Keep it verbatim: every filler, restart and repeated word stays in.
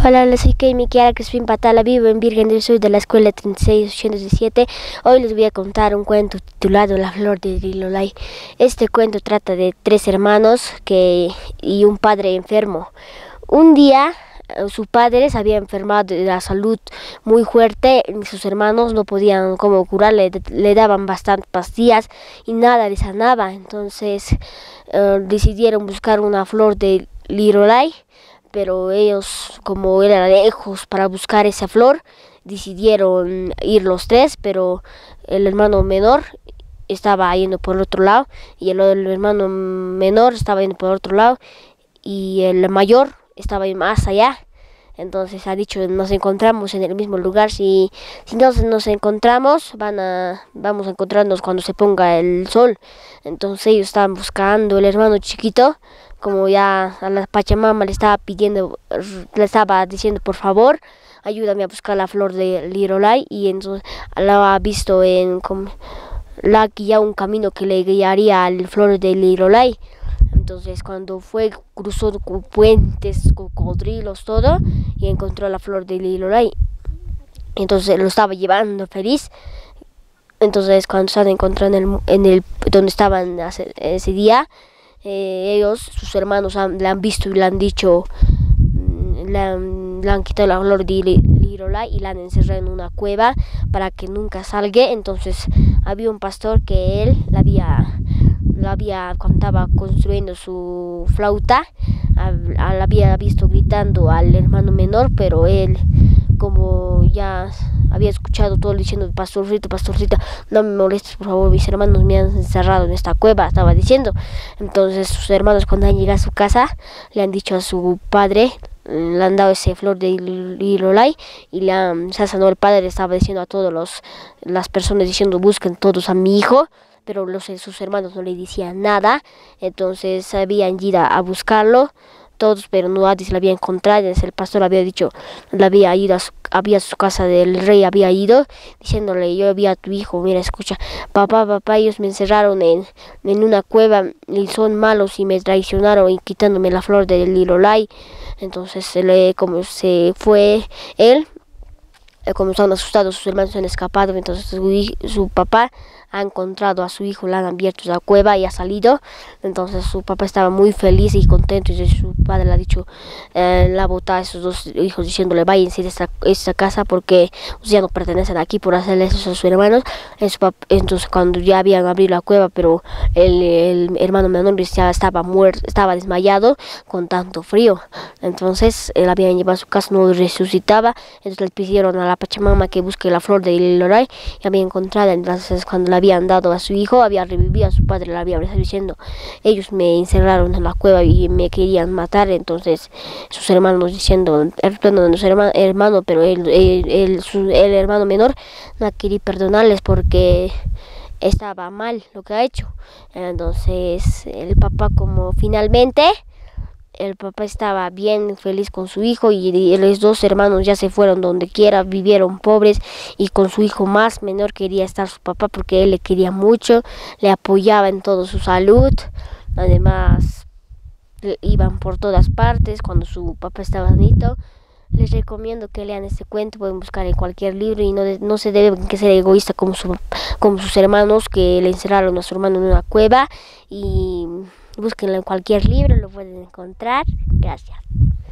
Hola, soy Kei Kiara Crespin Patala, vivo en Virgen del Sur de la escuela treinta y seis ochocientos diecisiete. Hoy les voy a contar un cuento titulado La flor de Lilolai. Este cuento trata de tres hermanos que, y un padre enfermo. Un día su padre se había enfermado de la salud muy fuerte, y sus hermanos no podían como curarle, le daban bastantes pastillas y nada le sanaba. Entonces eh, decidieron buscar una flor de Lilolai, pero ellos, como eran lejos para buscar esa flor, decidieron ir los tres, pero el hermano menor estaba yendo por otro lado y el, el hermano menor estaba yendo por otro lado y el mayor estaba más allá. Entonces ha dicho, nos encontramos en el mismo lugar, si, si no nos encontramos, van a, vamos a encontrarnos cuando se ponga el sol. Entonces ellos estaban buscando, el hermano chiquito, como ya a la Pachamama le estaba pidiendo, le estaba diciendo, por favor, ayúdame a buscar la flor de Lilolai, y entonces la ha visto en, como, la ha guiado un camino que le guiaría a la flor de Lilolai. Entonces cuando fue, cruzó puentes, cocodrilos, todo, y encontró la flor de Lilolai. Entonces lo estaba llevando feliz. Entonces cuando se han encontrado en el, en el donde estaban ese, ese día, eh, ellos, sus hermanos, han, la han visto y le han dicho, le han, le han quitado la flor de Lilolai y la han encerrado en una cueva para que nunca salga. Entonces había un pastor que él la había... La había, cuando estaba construyendo su flauta, la había visto gritando al hermano menor, pero él, como ya había escuchado todo diciendo, pastorcito, pastorcito, no me molestes, por favor, mis hermanos me han encerrado en esta cueva, estaba diciendo. Entonces sus hermanos, cuando han llegado a su casa, le han dicho a su padre, le han dado ese flor de Lilolai y le han, se sanó. El padre estaba diciendo a todas las personas, diciendo, busquen todos a mi hijo, pero los, sus hermanos no le decían nada. Entonces habían ido a buscarlo todos, pero no nadie se la había encontrado. Entonces el pastor había dicho, le había ido a su, había a su casa del rey, había ido diciéndole, yo vi a tu hijo, mira, escucha, papá, papá, ellos me encerraron en, en una cueva y son malos y me traicionaron y quitándome la flor de Lilolai. Entonces se le, como se fue él, como estaban asustados, sus hermanos se han escapado. Entonces su, su papá ha encontrado a su hijo, le han abierto la cueva y ha salido. Entonces su papá estaba muy feliz y contento, y su padre le ha dicho, eh, le ha botado a esos dos hijos diciéndole, váyanse de esta, esta casa porque ya no pertenecen aquí, por hacerle eso a sus hermanos. Entonces cuando ya habían abierto la cueva, pero el, el hermano menor ya estaba muerto, estaba desmayado con tanto frío. Entonces él habían llevado a su casa, no resucitaba. Entonces le pidieron a la Pachamama que busque la flor de Lilolai y había encontrado. Entonces cuando la habían dado a su hijo, había revivido a su padre, le había diciendo, ellos me encerraron en la cueva y me querían matar. Entonces sus hermanos diciendo, perdón, su hermano, hermano, pero él, él, él, su, el hermano menor no quería perdonarles porque estaba mal lo que ha hecho. Entonces el papá, como finalmente el papá estaba bien feliz con su hijo, y, y los dos hermanos ya se fueron donde quiera, vivieron pobres, y con su hijo más menor quería estar su papá porque él le quería mucho, le apoyaba en toda su salud. Además iban por todas partes cuando su papá estaba bonito. Les recomiendo que lean este cuento, pueden buscar en cualquier libro, y no, de, no se deben que ser egoísta como, su, como sus hermanos que le encerraron a su hermano en una cueva. Y búsquenlo en cualquier libro, lo pueden encontrar. Gracias.